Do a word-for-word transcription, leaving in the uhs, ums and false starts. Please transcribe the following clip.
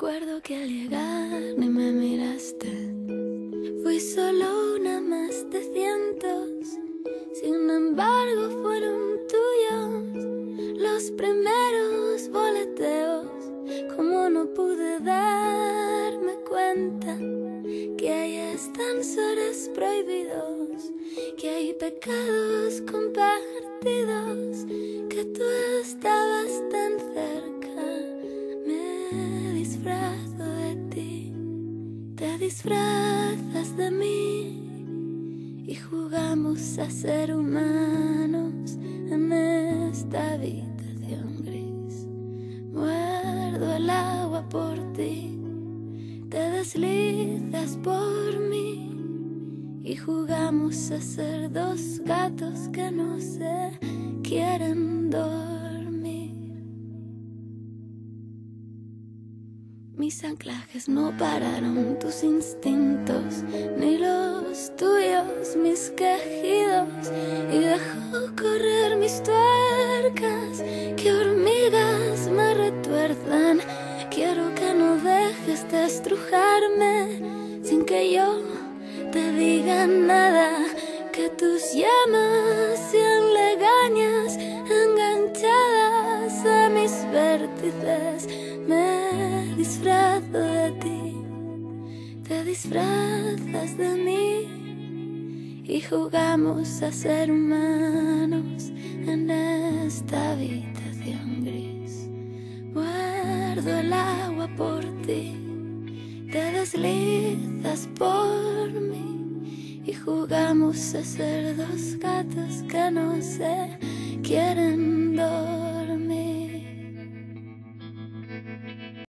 Recuerdo que al llegar ni me miraste. Fui solo una más de cientos. Sin embargo fueron tuyos los primeros boleteos. Como no pude darme cuenta que hay ascensores prohibidos, que hay pecados compartidos, que tú estabas tan cerca. Me disfrazo de ti, te disfrazas de mí y jugamos a ser humanos en esta habitación gris. Muerdo el agua por ti, te deslizas por mí y jugamos a ser dos gatos que no se quieren dormir. Mis anclajes no pararon tus instintos, ni los tuyos mis quejidos, y dejó correr mis tuercas, que hormigas me retuerzan. Quiero que no dejes de estrujarme sin que yo te diga nada, que tus llamas sean legañas enganchadas a mis vértices. Me disfrazo de ti, te disfrazas de mí y jugamos a ser humanos en esta habitación gris. Muerdo el agua por ti, te deslizas por mí y jugamos a ser dos gatos que no se quieren dormir.